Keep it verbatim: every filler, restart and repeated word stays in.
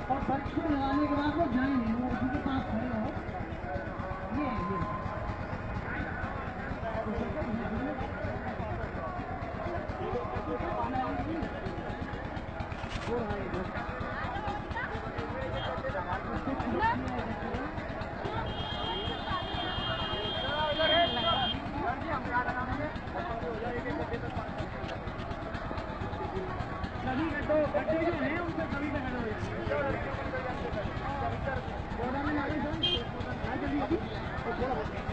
और पर्ची लगाने के बाद वो जाएंगे, वो उसी के पास खड़े हो। ये ये सभी गड्ढे गड्ढे जो हैं उनसे सभी पे खड़े हो जाएंगे।